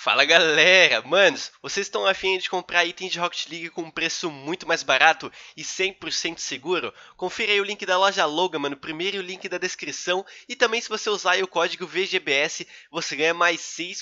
Fala galera, manos, vocês estão afim de comprar itens de Rocket League com um preço muito mais barato e 100% seguro? Confira aí o link da loja Logan, mano, primeiro o link da descrição e também se você usar aí o código VGBS, você ganha mais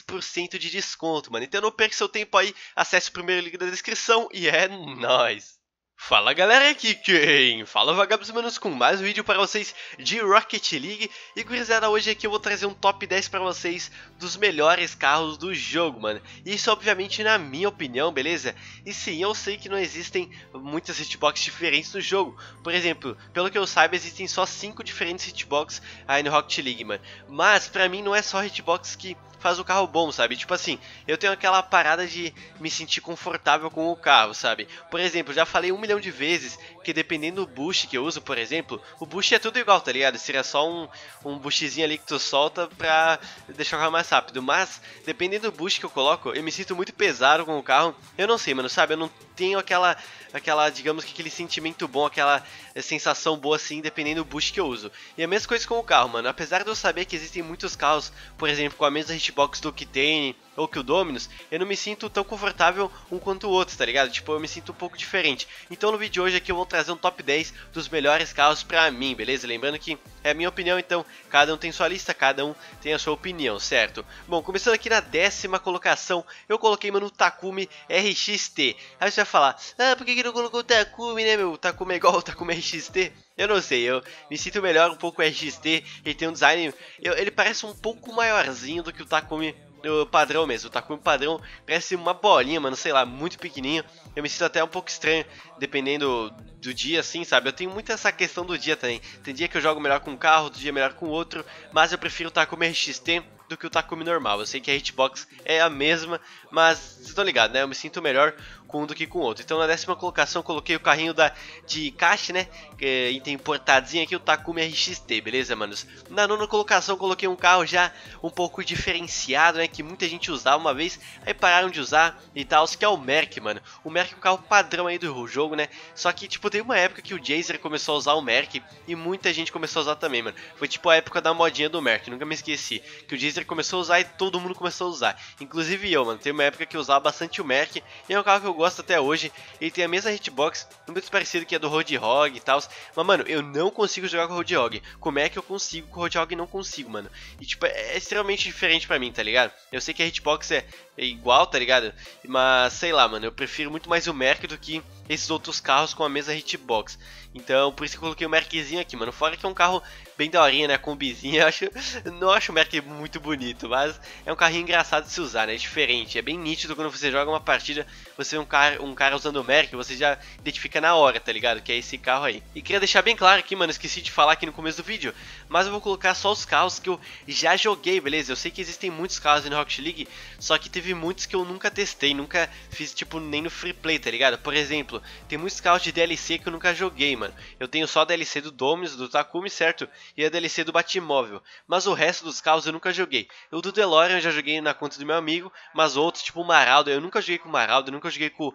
6% de desconto, mano. Então não perca seu tempo aí, acesse o primeiro link da descrição e é nóis! Fala galera, aqui quem fala Vagabos Manos com mais um vídeo para vocês de Rocket League. E gurizada, hoje aqui eu vou trazer um top 10 para vocês dos melhores carros do jogo, mano. Isso obviamente na minha opinião, beleza? E sim, eu sei que não existem muitas hitbox diferentes no jogo. Por exemplo, pelo que eu saiba, existem só 5 diferentes hitbox aí no Rocket League, mano. Mas pra mim não é só hitbox que faz o carro bom, sabe? Tipo assim, eu tenho aquela parada de me sentir confortável com o carro, sabe? Por exemplo, já falei 1 milhão de vezes que dependendo do boost que eu uso, por exemplo, o boost é tudo igual, tá ligado? Seria só um boostzinho ali que tu solta pra deixar o carro mais rápido. Mas, dependendo do boost que eu coloco, eu me sinto muito pesado com o carro. Eu não sei, mano, sabe? Eu não tenho aquela, digamos que aquele sentimento bom, aquela sensação boa assim, dependendo do boost que eu uso. E a mesma coisa com o carro, mano. Apesar de eu saber que existem muitos carros, por exemplo, com a mesma hitbox do Octane ou que o Dominus, eu não me sinto tão confortável um quanto o outro, tá ligado? Tipo, eu me sinto um pouco diferente. Então no vídeo de hoje aqui eu vou trazer um top 10 dos melhores carros pra mim, beleza? Lembrando que é a minha opinião, então cada um tem sua lista, cada um tem a sua opinião, certo? Bom, começando aqui na 10ª colocação, eu coloquei, mano, o Takumi RXT. Aí você vai falar, ah, por que não colocou o Takumi, né, meu? O Takumi é igual o Takumi RXT? Eu não sei, eu me sinto melhor um pouco o RXT, ele tem um design, ele parece um pouco maiorzinho do que o Takumi o padrão mesmo. O Takumi padrão parece uma bolinha, mano, sei lá, muito pequenininho. Eu me sinto até um pouco estranho, dependendo do dia, assim, sabe? Eu tenho muito essa questão do dia também. Tem dia que eu jogo melhor com um carro, outro dia melhor com outro, mas eu prefiro o Takumi RXT do que o Takumi normal. Eu sei que a hitbox é a mesma, mas vocês estão ligados, né? Eu me sinto melhor com um do que com o outro. Então na 10ª colocação eu coloquei o carrinho de caixa, né? Item importadinho aqui, o Takumi RXT, beleza, manos? Na 9ª colocação eu coloquei um carro já um pouco diferenciado, né? Que muita gente usava uma vez, aí pararam de usar e tal, que é o Merc, mano. O Merc é um carro padrão aí do jogo, né? Só que, tipo, tem uma época que o Jazer começou a usar o Merc e muita gente começou a usar também, mano. Foi tipo a época da modinha do Merc, nunca me esqueci. Que o Jazer começou a usar e todo mundo começou a usar. Inclusive eu, mano. Tem uma época que eu usava bastante o Merc e é um carro que eu gosto até hoje. Ele tem a mesma hitbox, muito parecido que a do Roadhog e tal. Mas, mano, eu não consigo jogar com o Roadhog. Com o Merc eu consigo, com o Roadhog não consigo, mano. E, tipo, é extremamente diferente pra mim, tá ligado? Eu sei que a hitbox é igual, tá ligado? Mas, sei lá, mano, eu prefiro muito mais o Merc do que esses outros carros com a mesma hitbox. Então, por isso que eu coloquei o Merczinho aqui, mano. Fora que é um carro bem daorinha, né? Combizinho, não acho o Merc muito bonito, mas é um carrinho engraçado de se usar, né? É diferente, é bem nítido quando você joga uma partida, você vê um cara usando o Merc, você já identifica na hora, tá ligado? Que é esse carro aí. E queria deixar bem claro aqui, mano, esqueci de falar aqui no começo do vídeo, mas eu vou colocar só os carros que eu já joguei, beleza? Eu sei que existem muitos carros no Rocket League, só que teve muitos que eu nunca testei, nunca fiz, tipo, nem no free play, tá ligado? Por exemplo, tem muitos carros de DLC que eu nunca joguei, mano. Eu tenho só a DLC do Dominus, do Takumi, certo? E a DLC do Batmóvel. Mas o resto dos carros eu nunca joguei. O do DeLorean eu já joguei na conta do meu amigo, mas outros, tipo o Marauder, eu nunca joguei com o Marauder, eu nunca joguei com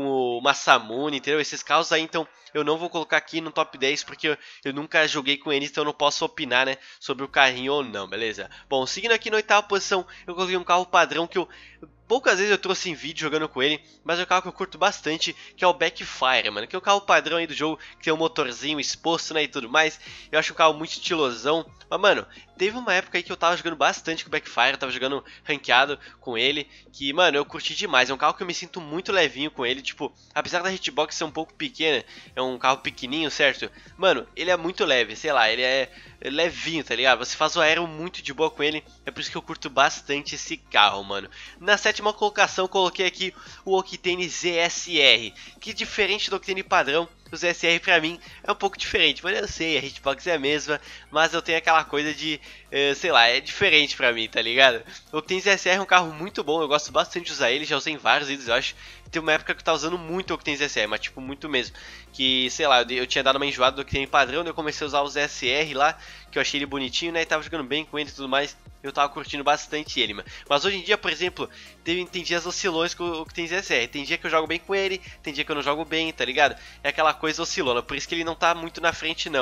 o Masamune, entendeu? Esses carros aí, então, eu não vou colocar aqui no top 10 porque eu nunca joguei com eles, então eu não posso opinar, né, sobre o carrinho ou não, beleza? Bom, seguindo aqui na 8ª posição, eu coloquei um carro padrão que eu poucas vezes eu trouxe em vídeo jogando com ele, mas é um carro que eu curto bastante, que é o Backfire, mano. Que é o carro padrão aí do jogo, que tem um motorzinho exposto, né, e tudo mais. Eu acho um carro muito estilosão. Mas, mano, teve uma época aí que eu tava jogando bastante com o Backfire, eu tava jogando ranqueado com ele, que, mano, eu curti demais. É um carro que eu me sinto muito levinho com ele, tipo, apesar da hitbox ser um pouco pequena, é um carro pequenininho, certo? Mano, ele é muito leve, sei lá, ele é levinho, tá ligado? Você faz o aero muito de boa com ele, é por isso que eu curto bastante esse carro, mano. Na 7ª colocação eu coloquei aqui o Octane ZSR, que diferente do Octane padrão, o ZSR pra mim é um pouco diferente, mas eu sei, a hitbox é a mesma, mas eu tenho aquela coisa de, sei lá, é diferente pra mim, tá ligado? O Octane ZSR é um carro muito bom, eu gosto bastante de usar ele, já usei em vários vídeos, eu acho. Tem uma época que eu tava usando muito o Octane ZSR, mas tipo, muito mesmo. Que, sei lá, eu tinha dado uma enjoada do Octane padrão, daí eu comecei a usar o ZSR lá, que eu achei ele bonitinho, né, e tava jogando bem com ele e tudo mais. Eu tava curtindo bastante ele, mano. Mas hoje em dia, por exemplo, tem dias oscilões com o Octane ZSR. Tem dia que eu jogo bem com ele, tem dia que eu não jogo bem, tá ligado? É aquela coisa oscilona, por isso que ele não tá muito na frente, não.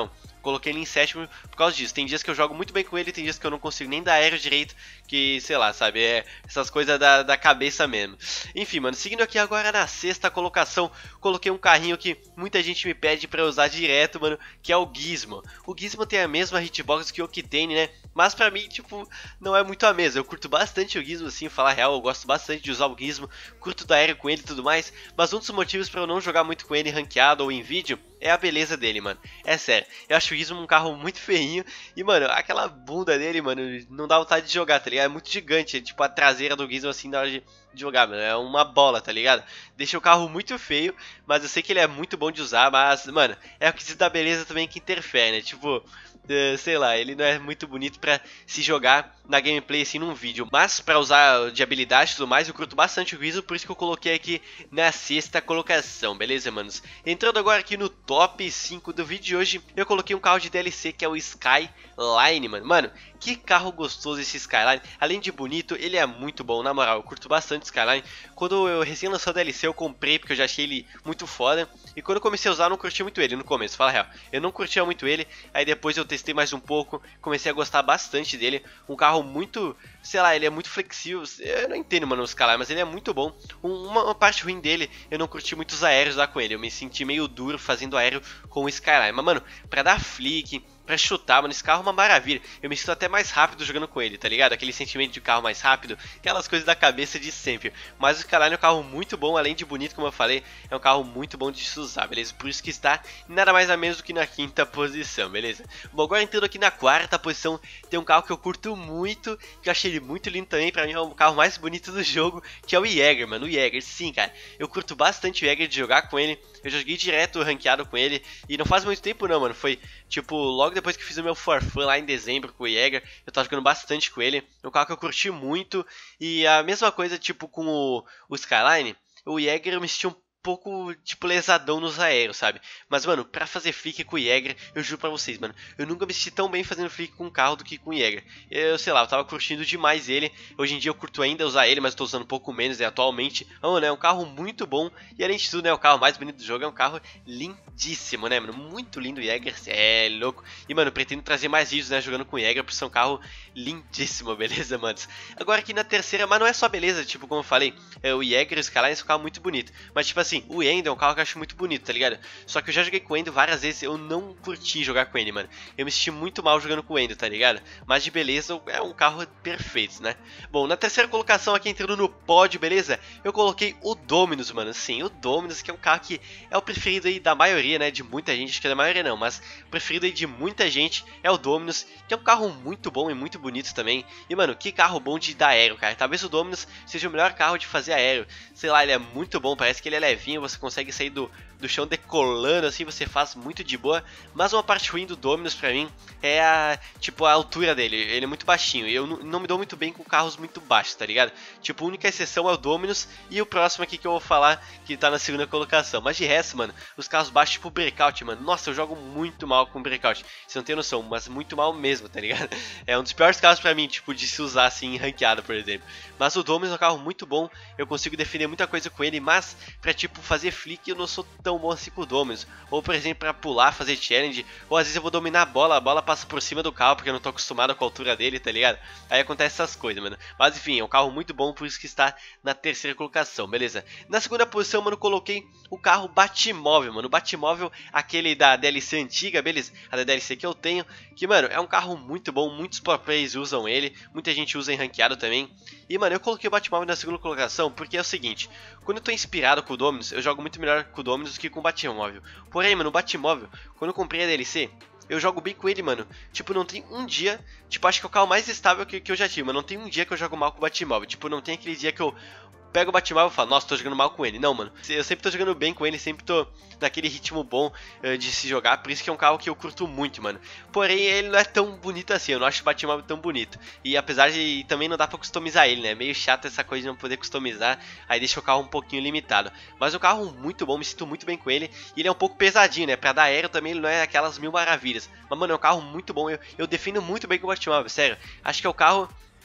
coloquei ele em sétimo por causa disso. Tem dias que eu jogo muito bem com ele, tem dias que eu não consigo nem dar aéreo direito, que, sei lá, sabe, essas coisas da cabeça mesmo. Enfim, mano, seguindo aqui agora na sexta colocação, coloquei um carrinho que muita gente me pede pra usar direto, mano, que é o Gizmo. O Gizmo tem a mesma hitbox que o Octane, né, mas pra mim, tipo, não é muito a mesma. Eu curto bastante o Gizmo, assim, falar real, eu gosto bastante de usar o Gizmo, curto dar aéreo com ele e tudo mais, mas um dos motivos pra eu não jogar muito com ele ranqueado ou em vídeo é a beleza dele, mano. É sério, eu acho o Gizmo um carro muito feinho e, mano, aquela bunda dele, mano, não dá vontade de jogar, tá ligado? É muito gigante, tipo a traseira do Gizmo assim na hora de jogar, mano. É uma bola, tá ligado? Deixa o carro muito feio, mas eu sei que ele é muito bom de usar, mas, mano, é o quesito da beleza também que interfere, né? Tipo, sei lá, ele não é muito bonito pra se jogar na gameplay assim num vídeo, mas pra usar de habilidade e tudo mais, eu curto bastante o Gizmo, por isso que eu coloquei aqui na sexta colocação, beleza, manos? Entrando agora aqui no top 5 do vídeo de hoje, eu coloquei um carro de DLC que é o Skyline, mano. Mano, que carro gostoso esse Skyline, além de bonito, ele é muito bom, na moral, eu curto bastante o Skyline. Quando eu recém lançou a DLC eu comprei porque eu já achei ele muito foda, e quando eu comecei a usar eu não curti muito ele no começo, fala a real, eu não curtia muito ele, aí depois eu testei mais um pouco, comecei a gostar bastante dele, um carro muito, sei lá, ele é muito flexível, eu não entendo, mano, o Skyline, mas ele é muito bom. Uma parte ruim dele, eu não curti muitos aéreos lá com ele, eu me senti meio duro fazendo aéreo com o Skyline, mas mano, pra dar flick, pra chutar, mano, esse carro é uma maravilha. Eu me sinto até mais rápido jogando com ele, tá ligado? Aquele sentimento de carro mais rápido, aquelas coisas da cabeça de sempre. Mas o Skyline é um carro muito bom, além de bonito, como eu falei, é um carro muito bom de se usar, beleza? Por isso que está nada mais a menos do que na quinta posição, beleza? Bom, agora entrando aqui na quarta posição, tem um carro que eu curto muito, que eu achei ele muito lindo também, pra mim é o carro mais bonito do jogo, que é o Jaeger, mano, o Jaeger, sim, cara. Eu curto bastante o Jaeger de jogar com ele, eu joguei direto ranqueado com ele, e não faz muito tempo não, mano, foi tipo logo depois que fiz o meu For Fun lá em dezembro com o Jaeger, eu tava jogando bastante com ele, é um carro que eu curti muito, e a mesma coisa tipo com o Skyline, o Jaeger eu me senti um pouco, tipo, lesadão nos aéreos, sabe? Mas, mano, pra fazer flick com o Jaeger, eu juro pra vocês, mano, eu nunca me senti tão bem fazendo flick com um carro do que com o Jaeger. Eu, sei lá, eu tava curtindo demais ele, hoje em dia eu curto ainda usar ele, mas eu tô usando um pouco menos, né, atualmente. Mano, é um carro muito bom, e além de tudo, né, o carro mais bonito do jogo, é um carro lindíssimo, né, mano, muito lindo o Jaeger, é louco. E, mano, eu pretendo trazer mais vídeos, né, jogando com o Jaeger, porque é um carro lindíssimo, beleza, manos? Agora aqui na terceira, mas não é só beleza, tipo, como eu falei, o Jaeger e o Skyline são um carro muito bonito, mas, tipo assim, o Endo é um carro que eu acho muito bonito, tá ligado? Só que eu já joguei com o Endo várias vezes, eu não curti jogar com ele, mano. Eu me senti muito mal jogando com o Endo, tá ligado? Mas de beleza, é um carro perfeito, né? Bom, na terceira colocação aqui, entrando no pódio, beleza? Eu coloquei o Dominus, mano. Sim, o Dominus, que é um carro que é o preferido aí da maioria, né? De muita gente, acho que é da maioria não, mas o preferido aí de muita gente é o Dominus, que é um carro muito bom e muito bonito também. E, mano, que carro bom de dar aéreo, cara. Talvez o Dominus seja o melhor carro de fazer aéreo. Sei lá, ele é muito bom, parece que ele é levinho, você consegue sair do chão decolando, assim, você faz muito de boa. Mas uma parte ruim do Dominus pra mim é a altura dele, ele é muito baixinho, e eu não me dou muito bem com carros muito baixos, tá ligado? Tipo, a única exceção é o Dominus e o próximo aqui que eu vou falar, que tá na segunda colocação. Mas de resto, mano, os carros baixos, tipo o Breakout, mano, nossa, eu jogo muito mal com o Breakout, você não tem noção, mas muito mal mesmo, tá ligado? É um dos piores carros pra mim, tipo, de se usar assim em ranqueada, por exemplo. Mas o Dominus é um carro muito bom, eu consigo defender muita coisa com ele, mas pra, tipo, fazer flick eu não sou tão bom assim com o Dominus. Ou, por exemplo, pra pular, fazer challenge, ou às vezes eu vou dominar a bola passa por cima do carro, porque eu não tô acostumado com a altura dele, tá ligado? Aí acontece essas coisas, mano. Mas enfim, é um carro muito bom, por isso que está na terceira colocação, beleza? Na segunda posição, mano, coloquei o carro Batmóvel, mano. O Batmóvel, aquele da DLC antiga, beleza? A da DLC que eu tenho, que, mano, é um carro muito bom, muitos pro players usam ele, muita gente usa em ranqueado também. E, mano, eu coloquei o Batmóvel na segunda colocação porque é o seguinte, quando eu tô inspirado com o Dominus, eu jogo muito melhor com o Dominus do que com o Batmóvel. Porém, mano, o Batmóvel, quando eu comprei a DLC, eu jogo bem com ele, mano. Tipo, não tem um dia, tipo, acho que é o carro mais estável que eu já tive, mas não tem um dia que eu jogo mal com o Batmóvel. Tipo, não tem aquele dia que eu pego o Batmóvel e falo, nossa, tô jogando mal com ele. Não, mano, eu sempre tô jogando bem com ele, sempre tô naquele ritmo bom de se jogar, por isso que é um carro que eu curto muito, mano. Porém, ele não é tão bonito assim, eu não acho o Batmóvel tão bonito. E apesar de também não dá pra customizar ele, né, meio chato essa coisa de não poder customizar, aí deixa o carro um pouquinho limitado. Mas o carro muito bom, me sinto muito bem com ele, e ele é um pouco pesadinho, né, pra dar aéreo também ele não é aquelas mil maravilhas. Mas, mano, é um carro muito bom, eu defino muito bem com o Batmóvel, sério. Acho que é o carro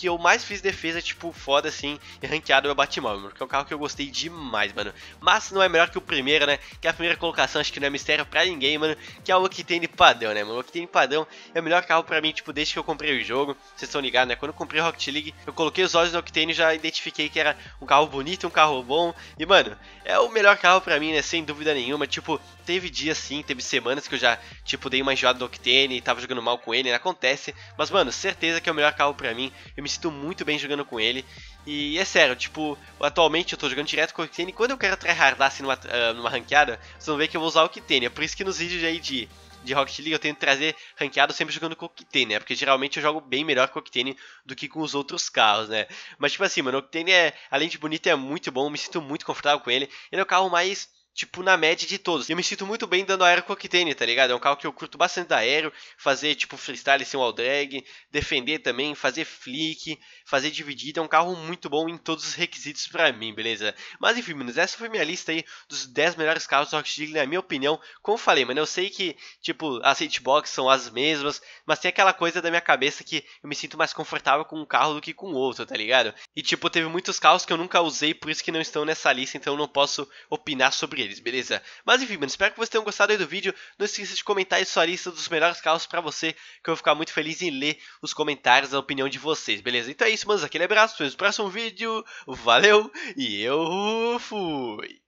que eu mais fiz defesa, tipo, foda assim, e ranqueado é o Batmóvel, mano, que é um carro que eu gostei demais, mano. Mas não é melhor que o primeiro, né, que a primeira colocação acho que não é mistério pra ninguém, mano, que é o Octane padrão, né, mano. O Octane padrão é o melhor carro pra mim, tipo, desde que eu comprei o jogo. Vocês estão ligados, né, quando eu comprei o Rocket League, eu coloquei os olhos no Octane e já identifiquei que era um carro bonito, um carro bom. E, mano, é o melhor carro pra mim, né, sem dúvida nenhuma. Tipo, teve dias sim, teve semanas que eu já, tipo, dei uma enjoada do Octane e tava jogando mal com ele, né, acontece. Mas, mano, certeza que é o melhor carro pra mim. Eu me sinto muito bem jogando com ele. E é sério, tipo, atualmente eu tô jogando direto com o Octane. E quando eu quero tryhardar assim numa ranqueada, vocês vão ver que eu vou usar o Octane. É por isso que nos vídeos aí de Rocket League eu tento trazer ranqueado sempre jogando com o Octane, né? Porque geralmente eu jogo bem melhor com o Octane do que com os outros carros, né? Mas tipo assim, mano, o Octane além de bonito, é muito bom, me sinto muito confortável com ele. Ele é o carro mais, tipo, na média de todos. E eu me sinto muito bem dando aero com o Octane, tá ligado? É um carro que eu curto bastante dar aero, fazer, tipo, freestyle sem wall drag, defender também, fazer flick, fazer dividida. É um carro muito bom em todos os requisitos pra mim, beleza? Mas enfim, mano, essa foi minha lista aí dos 10 melhores carros do Rocket League, na minha opinião. Como eu falei, mano, eu sei que, tipo, as hitbox são as mesmas, mas tem aquela coisa da minha cabeça que eu me sinto mais confortável com um carro do que com outro, tá ligado? E, tipo, teve muitos carros que eu nunca usei, por isso que não estão nessa lista, então eu não posso opinar sobre eles, beleza? Mas enfim, mano, espero que vocês tenham gostado aí do vídeo. Não esqueça de comentar aí sua lista dos melhores carros pra você, que eu vou ficar muito feliz em ler os comentários, a opinião de vocês, beleza? Então é isso, mano, aquele abraço, nos próximo vídeo, valeu e eu fui!